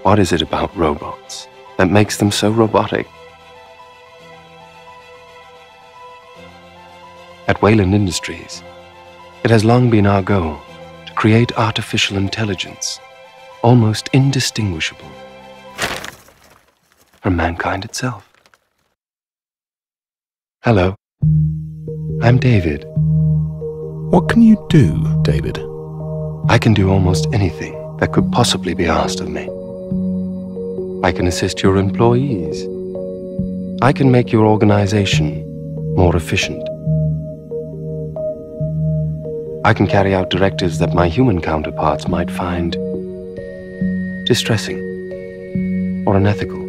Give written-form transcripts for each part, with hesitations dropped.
What is it about robots that makes them so robotic? At Wayland Industries, it has long been our goal to create artificial intelligence almost indistinguishable from mankind itself. Hello, I'm David. What can you do, David? I can do almost anything that could possibly be asked of me. I can assist your employees. I can make your organization more efficient. I can carry out directives that my human counterparts might find distressing or unethical.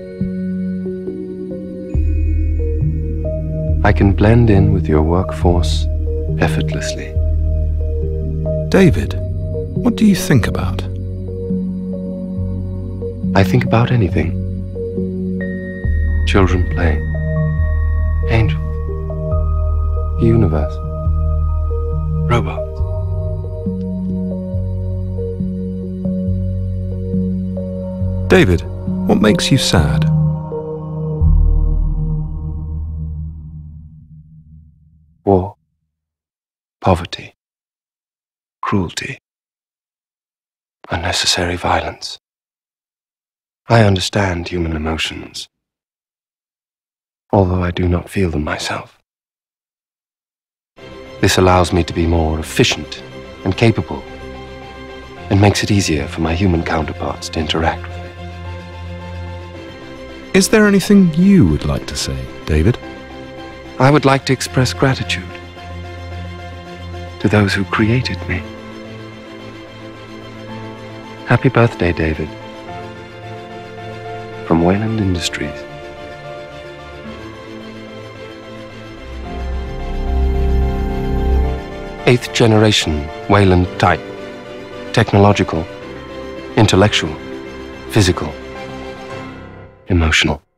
I can blend in with your workforce effortlessly. David, what do you think about? I think about anything. Children playing, angels, the universe, robots. David, what makes you sad? War, poverty, cruelty, unnecessary violence. I understand human emotions, although I do not feel them myself. This allows me to be more efficient and capable, and makes it easier for my human counterparts to interact with me. Is there anything you would like to say, David? I would like to express gratitude to those who created me. Happy birthday, David. From Wayland Industries. Eighth generation Wayland type. Technological, intellectual, physical, emotional.